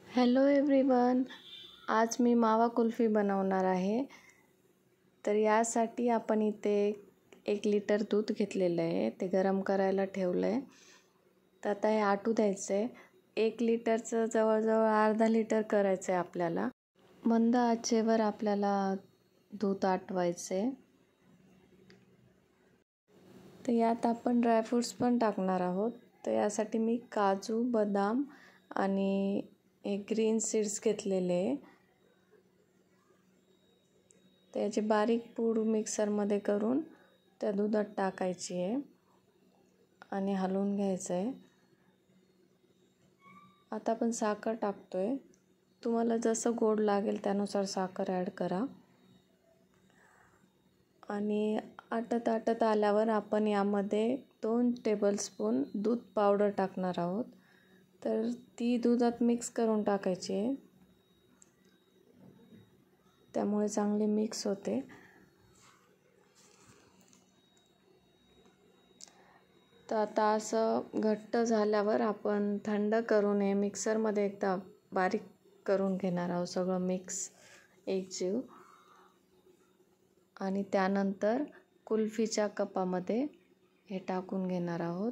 Hello everyone, आज मी मावा कुल्फी बनवणार आहे. तर यासाठी आपण इथे 1 लिटर दूध घेतलेलं आहे, ते गरम करायला ठेवलं आहे. तर आता हे आटू द्यायचं आहे. 1 लिटरचं जवळजवळ अर्धा लिटर करायचं आहे आपल्याला. मंद आचेवर आपल्याला दूध आटवायचं आहे. तर यात आपण ड्रायफ्रूट्स पण टाकणार आहोत. तर यासाठी मी काजू, बदाम आणि एक ग्रीन सीड्स घेतलेले. त्याची बारीक पूड मिक्सरमध्ये करून त्या दुधात टाकायची आहे आणि हलवून घ्यायचं आहे. आता आपण साखर टाकतोय. तुम्हाला जसं गोड लागेल त्यानुसार साखर ॲड करा. आणि आटत आल्यावर आपण यामध्ये 2 टेबलस्पून दूध पावडर टाकणार आहोत. तर ती दुधात मिक्स करून टाकायची आहे, त्यामुळे चांगले मिक्स होते. तर आता असं घट्ट झाल्यावर आपण थंड करून हे मिक्सरमध्ये एकदा बारीक करून घेणार आहोत, सगळं मिक्स एकजीव. आणि त्यानंतर कुल्फीच्या कपामध्ये हे टाकून घेणार आहोत.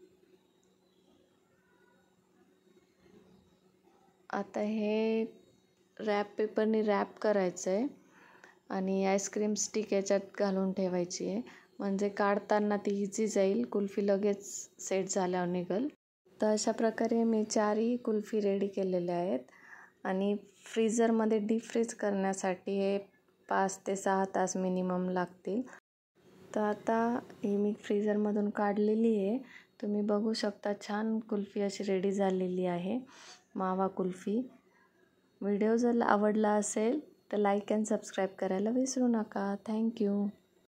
आता हे रॅप पेपरने रॅप करायचं आहे आणि आईस्क्रीम स्टिक याच्यात घालून ठेवायची आहे, म्हणजे काढताना ती इझी जाईल. कुल्फी लगेच सेट झाल्यावर निघेल. तर अशा प्रकारे मी 4ही कुल्फी रेडी केलेल्या आहेत. आणि फ्रीझरमध्ये डीप फ्रीज करण्यासाठी हे 5 ते 6 तास मिनिमम लागतील. तर आता ही मी फ्रीझरमधून काढलेली आहे. तुम्ही बघू शकता, छान कुल्फी अशी रेडी झालेली आहे, मावा कुल्फी. व्हिडिओ जर आवडला असेल तर लाईक अँड सबस्क्राईब करायला विसरू नका. थँक्यू.